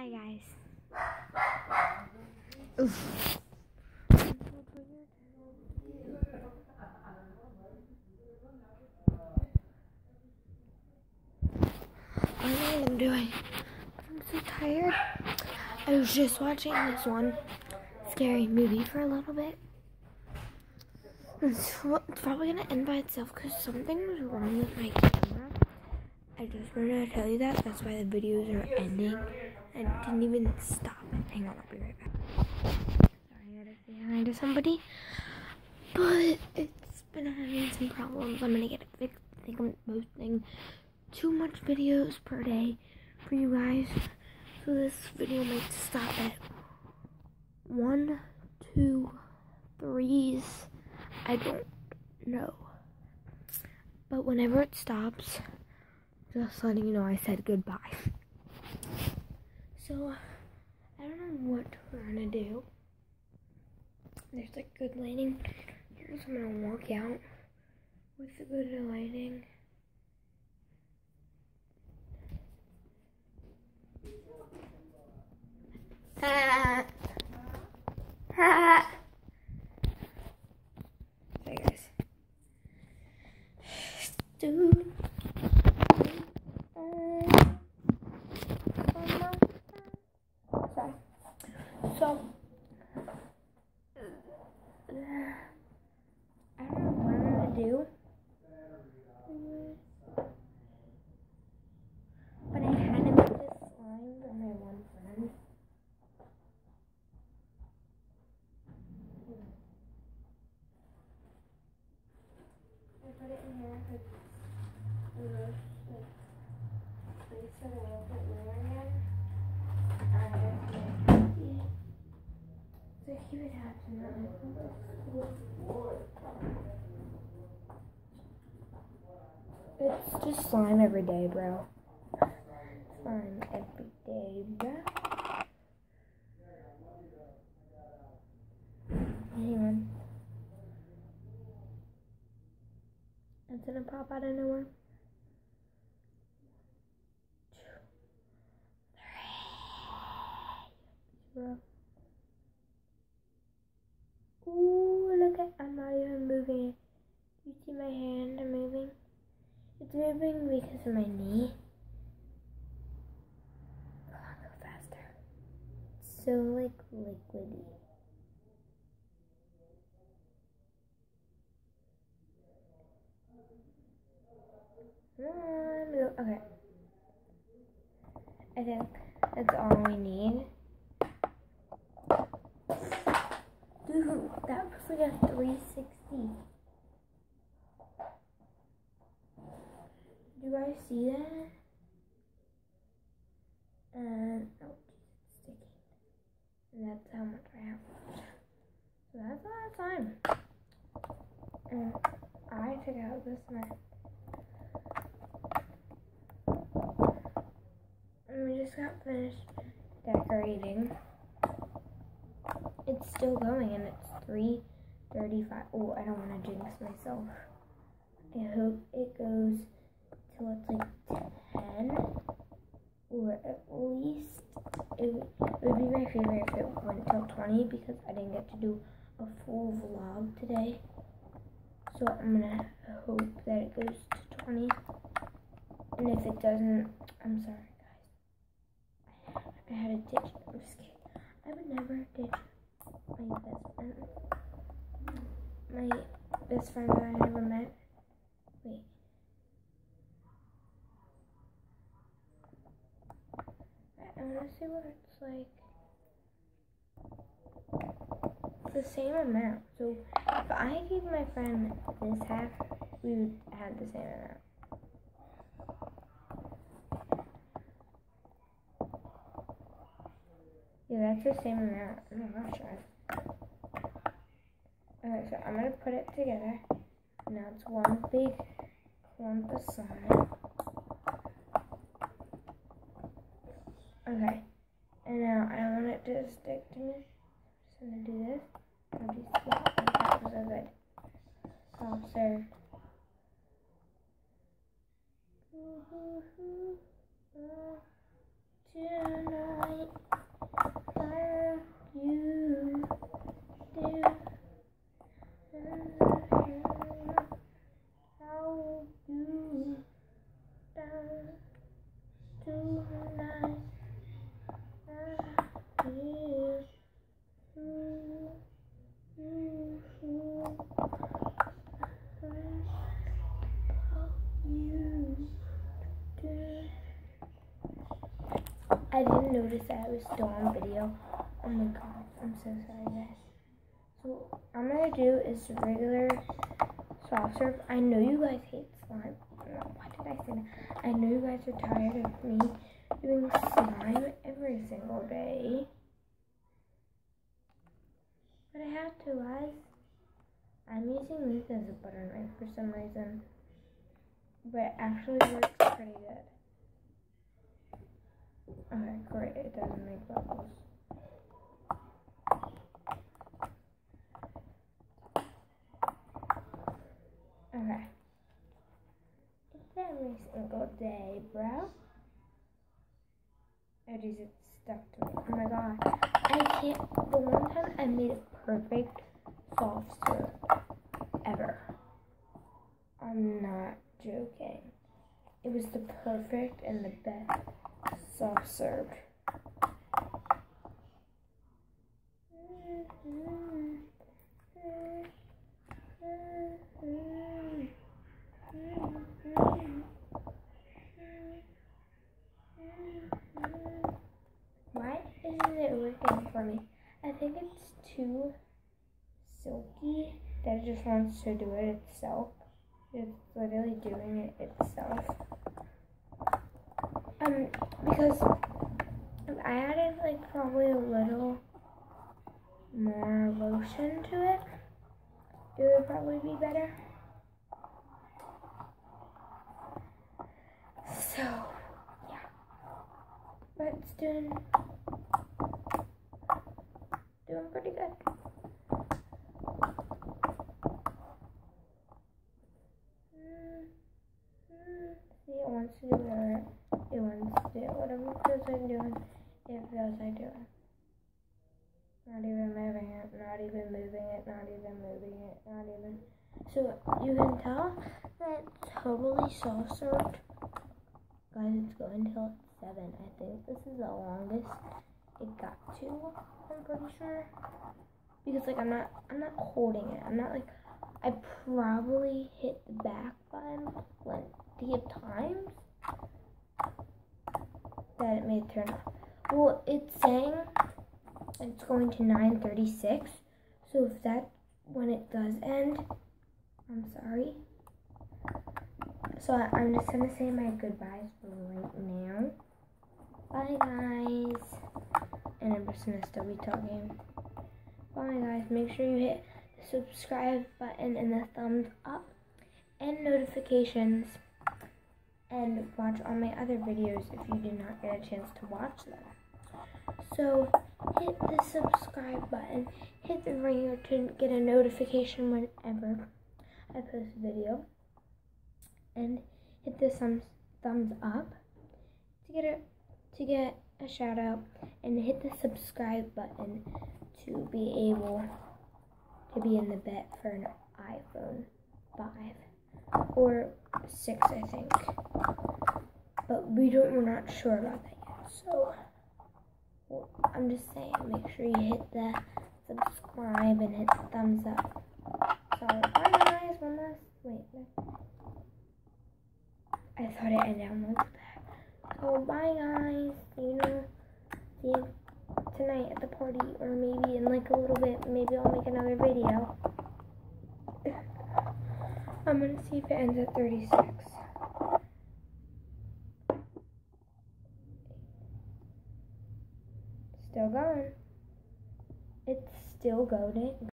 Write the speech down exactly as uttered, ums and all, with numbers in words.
Hi guys. Oof. I don't know what I'm doing. I'm so tired. I was just watching this one scary movie for a little bit. It's probably gonna end by itself because something was wrong with my camera. I just wanted to tell you that. That's why the videos are ending. I didn't even stop. Hang on, I'll be right back. Sorry, I gotta say hi to somebody. But it's been having some problems. I'm gonna get it fixed. I think I'm posting too much videos per day for you guys. So this video might stop at one, two, threes. I don't know. But whenever it stops, just letting you know I said goodbye. So, I don't know what we're gonna do. There's like good lighting. Here's I'm gonna walk out with the good lighting. Ha! Ha! Sorry guys. Dude. Sorry. So, I don't know what I'm gonna do, but I had to make this slime for my one friend. I put it in here because the most like, place that I won't put glue again. So he would have to know. It's just slime every day, bro. Slime every day, bro. Hang on. It's gonna pop out of nowhere. Bro. Ooh, look at, I'm not even moving it. You see my hand moving? It's moving because of my knee. Come on, go faster. It's so like liquidy. Come on, okay. I think that's all we need. Dude, that was like a three sixty. Do you guys see that? And oh, it's sticky. And that's how much I have left. So that's a lot of time. And I took out this mess. And we just got finished decorating. It's still going and it's three thirty-five. Oh, I don't want to jinx myself. I hope it goes till it's like ten. Or at least it, it would be my favorite if it went till twenty because I didn't get to do a full vlog today. So I'm gonna hope that it goes to twenty. And if it doesn't, I'm sorry guys. I had a ditch. I'm just kidding. I would never ditch my best friend. My best friend that I never met. Wait. I want to see what it's like. The same amount. So if I gave my friend this half, we would have the same amount. Yeah, that's the same amount. I'm not sure. Okay, so I'm gonna put it together. Now it's one big clump of slime. Okay, and now I don't want it to stick to me. I'm just gonna do this. I'll do spot. That was so good. Soft serve. Tonight. I didn't notice that I was still on video. Oh my god, I'm so sorry guys. So what I'm gonna do is regular soft serve. I know you guys hate slime. No, why did I say that? I know you guys are tired of me doing slime every single day. But I have to, guys. I'm using this as a butter knife for some reason. But it actually works pretty good. Okay, great. It doesn't make bubbles. Okay. It's every single day, bro. Oh, geez, it's stuck to me. Oh my god. I can't. The one time I made a perfect soft serve ever. I'm not joking. It was the perfect and the best soft serve. Why isn't it working for me? I think it's too silky that it just wants to do it itself. It's literally doing it itself. Um, because if I added like probably a little more lotion to it, it would probably be better. So, yeah. But it's doing, doing pretty good. See, it wants to do it. It wants to do it. Whatever it feels like doing, it feels like doing. Not even moving it, not even moving it, not even moving it, not even. So you can tell that it's totally soft served. Guys, it's going till seven. I think this is the longest it got to. I'm pretty sure. Because like I'm not, I'm not holding it. I'm not like. I probably hit the back button plenty of times that it made it turn off. Well, it's saying it's going to nine thirty-six, so if that, when it does end, I'm sorry. So I, I'm just going to say my goodbyes right now. Bye, guys. And I'm just going to still be talking. Bye, guys. Make sure you hit subscribe button and the thumbs up and notifications, and watch all my other videos if you did not get a chance to watch them. So hit the subscribe button, hit the ringer to get a notification whenever I post a video, and hit the thumbs thumbs up to get a to get a shout out, and hit the subscribe button to be able to be in the bet for an iPhone five or six, I think. But we don't, we're not sure about that yet. So well, I'm just saying, make sure you hit the subscribe and hit the thumbs up. So bye guys. One last wait. I thought it ended on like that. So bye guys. You know, see you tonight at the party, or maybe in like a little bit, maybe I'll make another video. I'm gonna see if it ends at thirty-six. Still going. It's still going.